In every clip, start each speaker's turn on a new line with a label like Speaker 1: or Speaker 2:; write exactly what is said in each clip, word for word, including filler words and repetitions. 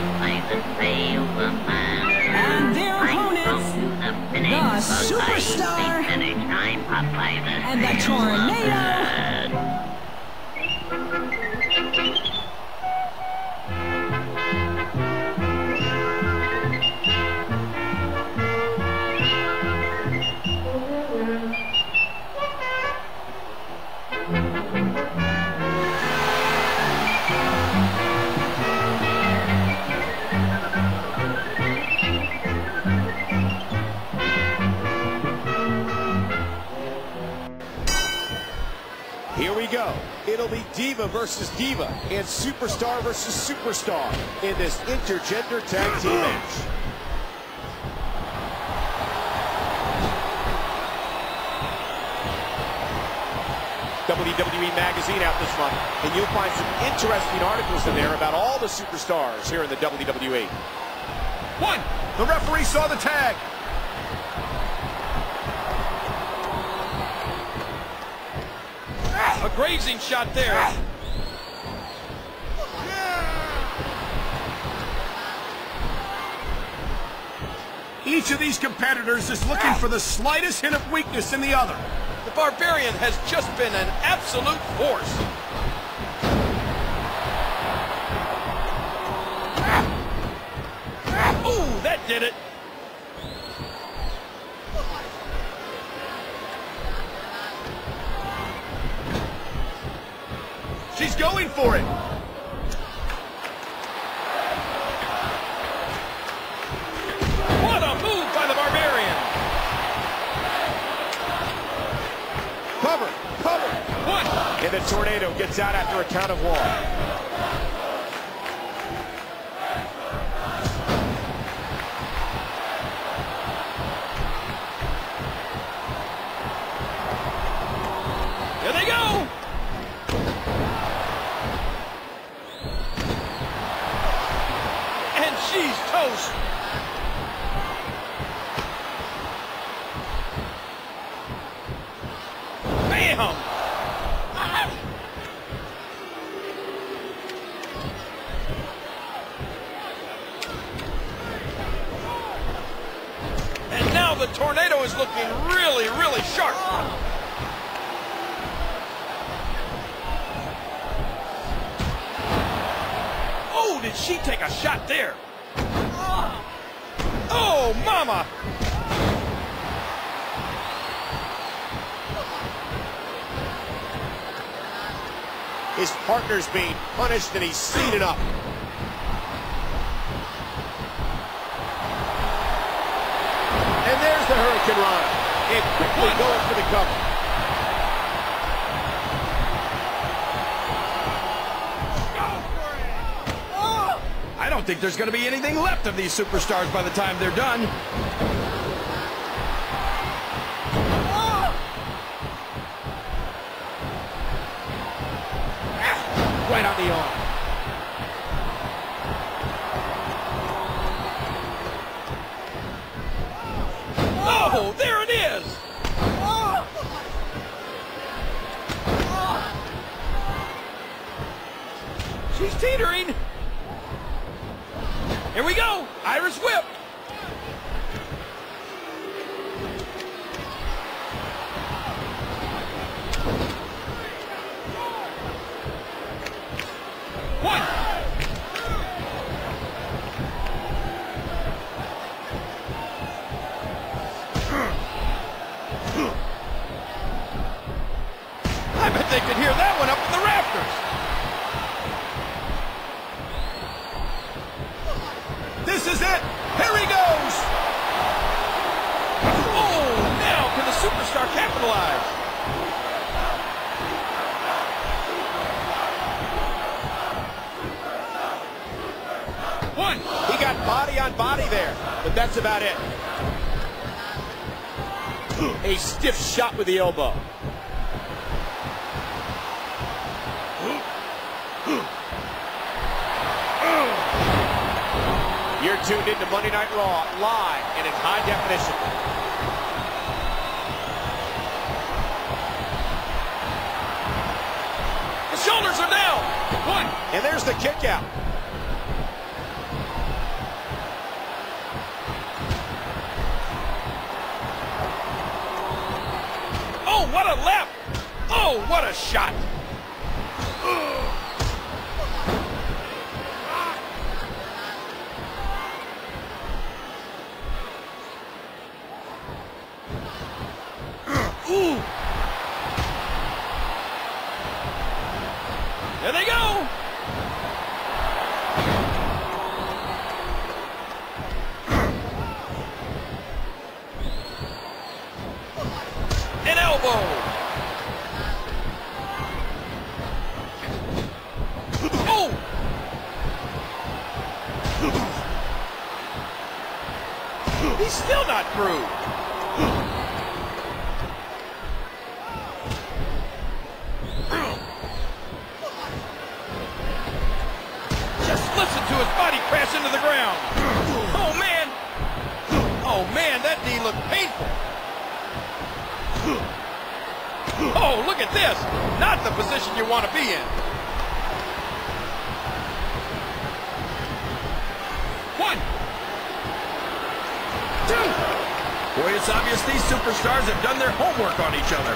Speaker 1: And their opponents, the Superstar and the Tornado.
Speaker 2: Here we go. It'll be Diva versus Diva and Superstar versus Superstar in this intergender tag team match. W W E Magazine out this month, and you'll find some interesting articles in there about all the superstars here in the W W E.
Speaker 3: One, the referee saw the tag. A grazing shot there. Each of these competitors is looking for the slightest hint of weakness in the other. The Barbarian has just been an absolute force. Ooh, that did it. She's going for it. What a move by the Barbarian.
Speaker 2: Cover, cover.
Speaker 3: One.
Speaker 2: And the Tornado gets out after a count of one.
Speaker 3: There they go. And she's toast. Bam! And now the Tornado is looking really, really sharp. Oh, did she take a shot there? Oh, mama!
Speaker 2: His partner's being punished and he's seen enough. And there's the Hurricane Rana. And quickly going for the cover.
Speaker 3: I don't think there's going to be anything left of these superstars by the time they're done. Right on the arm. Oh, there it is. She's teetering. Here we go. Irish whip. One. I bet they could hear that one up in the rafters. This is it. Here he goes. Oh, now can the Superstar capitalize? One.
Speaker 2: He got body on body there, but that's about it. A stiff shot with the elbow. You're tuned into Monday Night Raw, live and in high definition.
Speaker 3: The shoulders are down. One.
Speaker 2: And there's the kick out.
Speaker 3: what a left! Oh, what a shot! Ooh! There they go! An elbow! Oh! He's still not through. Just listen to his body crash into the ground. Oh, man. Oh, man, that knee looked painful. Oh, look at this. Not the position you want to be in. One. Two. Boy, it's obvious these superstars have done their homework on each other.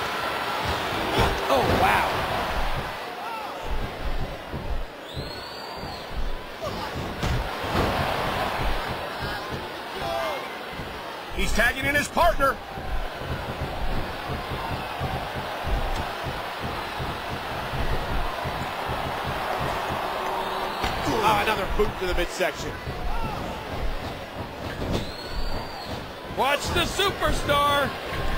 Speaker 3: Oh, wow. He's tagging in his partner.
Speaker 2: Oh, another boot to the midsection.
Speaker 3: Watch the superstar.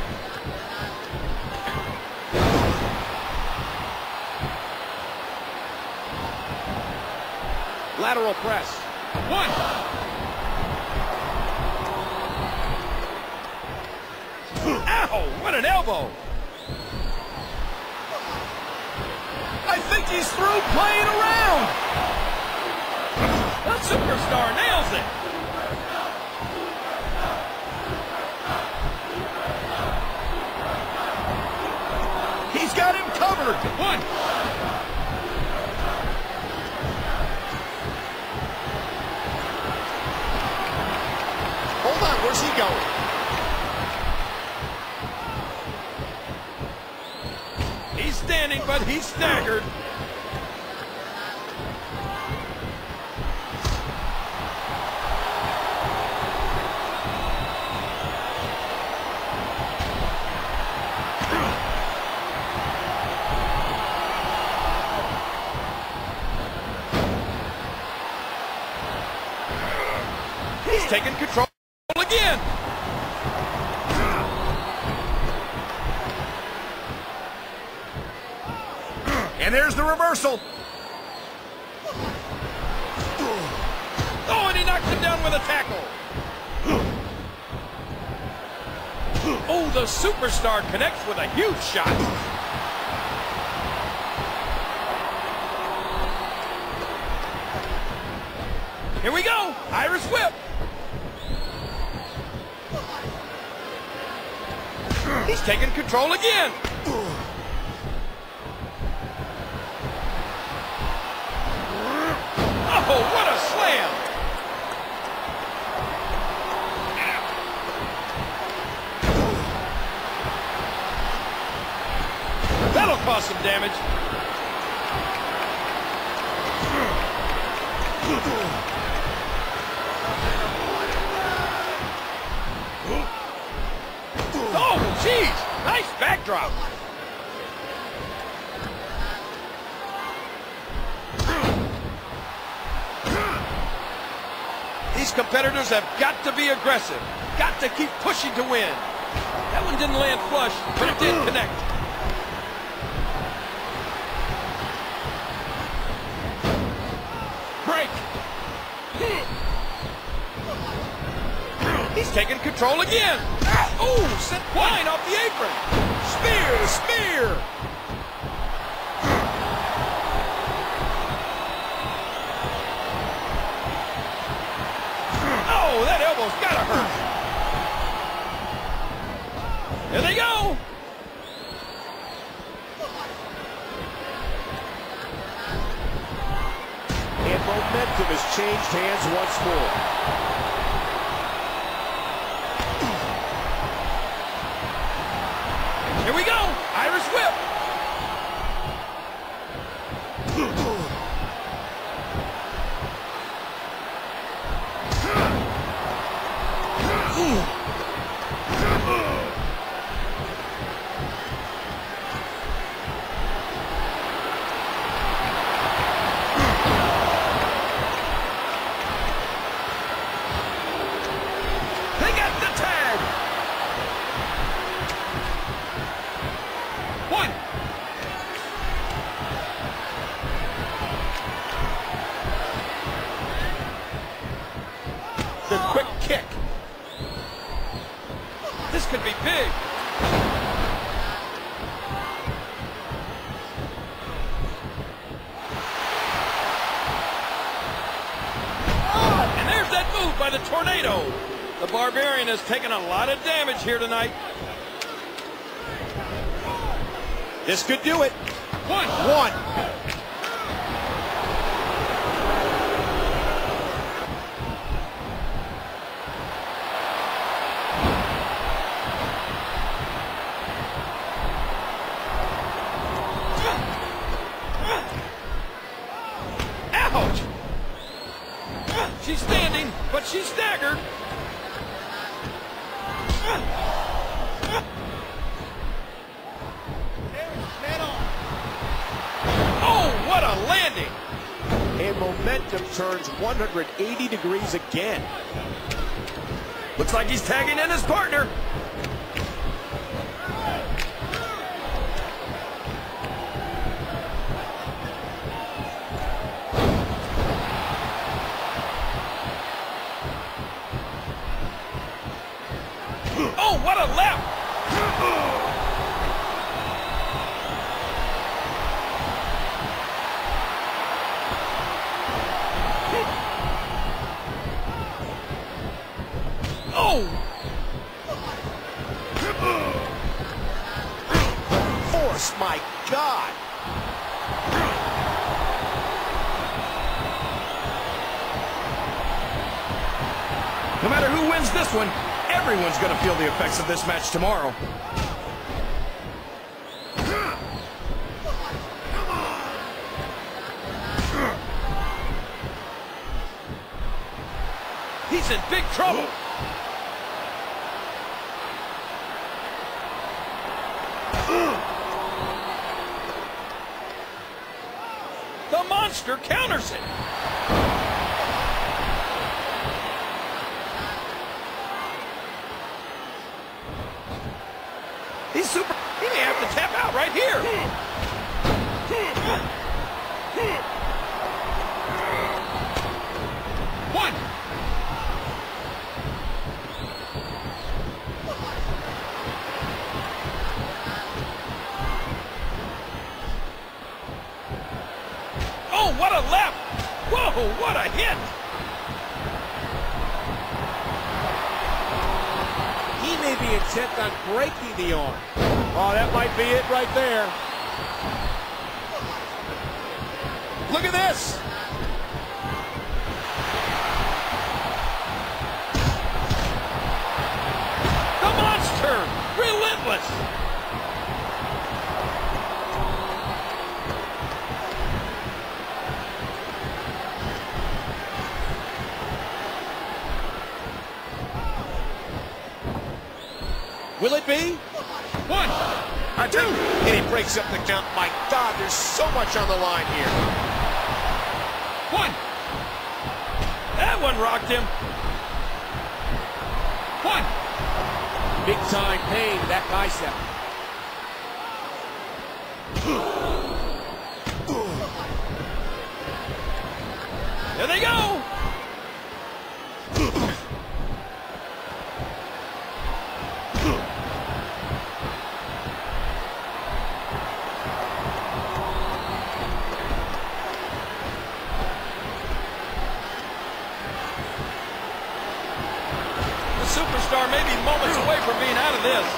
Speaker 2: Lateral press.
Speaker 3: One. Ow, what an elbow. I think he's through playing around. The superstar nails it. He's got him covered. One.
Speaker 2: Hold on, where's he going?
Speaker 3: He's standing, but he's staggered. He's taking control again. And there's the reversal. Oh, and he knocks him down with a tackle. Oh, the superstar connects with a huge shot. Here we go. Irish whip. He's taking control again. Oh, what a slam! That'll cause some damage. Oh, jeez! Nice backdrop. These competitors have got to be aggressive. Got to keep pushing to win. That one didn't land flush, but it did connect. Break. He's taking control again. Oh, sent flying off the apron. Spear, spear. Oh, that elbow's gotta hurt. There they go.
Speaker 2: And momentum has changed hands once more.
Speaker 3: Here we go. The quick kick. This could be big. And there's that move by the Tornado. The Barbarian has taken a lot of damage here tonight.
Speaker 2: This could do it.
Speaker 3: One.
Speaker 2: One.
Speaker 3: Ouch! She's standing, but she's staggered. Oh, what a landing!
Speaker 2: And momentum turns one hundred eighty degrees again.
Speaker 3: Looks like he's tagging in his partner. Oh, what a left! Oh!
Speaker 2: Force, my God!
Speaker 3: No matter who wins this one, everyone's going to feel the effects of this match tomorrow. He's in big trouble. The monster counters it. He's super. He may have to tap out right here. One. Oh, what a left! Whoa, what a hit!
Speaker 2: He may be intent on breaking the arm. Oh, that might be it right there. Look at this.
Speaker 3: The monster! Relentless!
Speaker 2: Will it be?
Speaker 3: One, a two,
Speaker 2: And he breaks up the count. My God, there's so much on the line here.
Speaker 3: one. That one rocked him. One.
Speaker 2: Big time pain, that bicep.
Speaker 3: There they go. Superstar may be moments away from being out of this.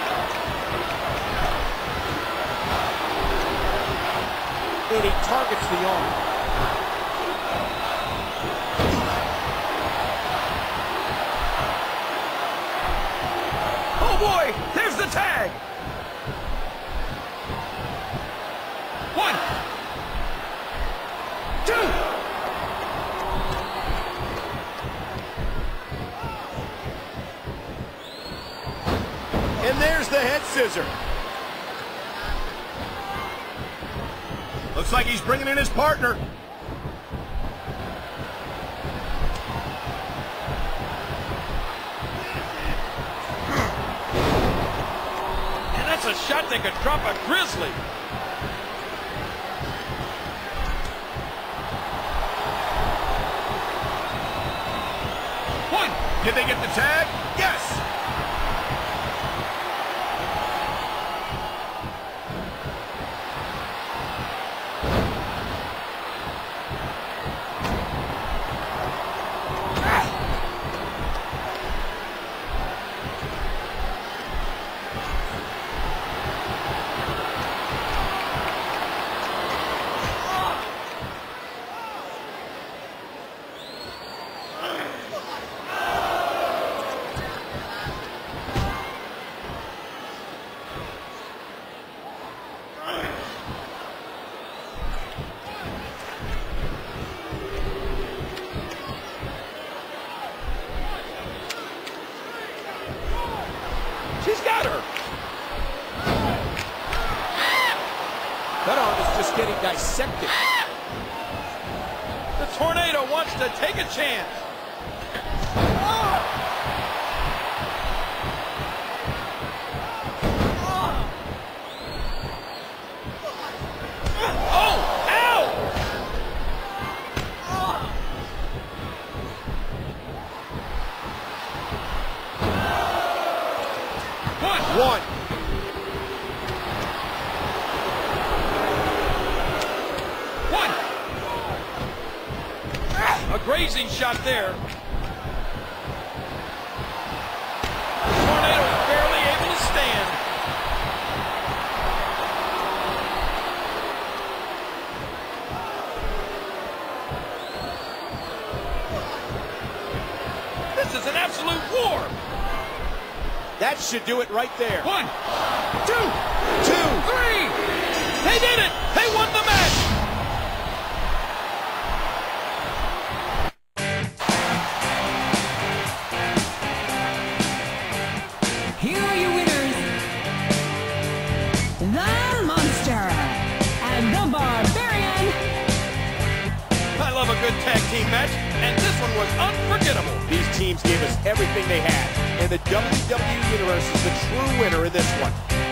Speaker 2: And he targets the arm.
Speaker 3: Oh boy, there's the tag. One.
Speaker 2: scissor.
Speaker 3: Looks like he's bringing in his partner. And that's a shot that could drop a grizzly. One. Did they get the tag? Yes.
Speaker 2: She's got her. That arm is just getting dissected.
Speaker 3: The Tornado wants to take a chance. Oh, ow!
Speaker 2: One.
Speaker 3: One. A grazing shot there. Tornado is barely able to stand. This is an absolute war.
Speaker 2: That should do it right there.
Speaker 3: One, two,
Speaker 2: Two.
Speaker 3: three. They did it. They won the match.
Speaker 1: Here are your winners, the Monster and the Barbarian.
Speaker 3: I love a good tag team match, and this one was unforgettable.
Speaker 2: These teams gave us everything they had, and the W W E Universe is the true winner in this one.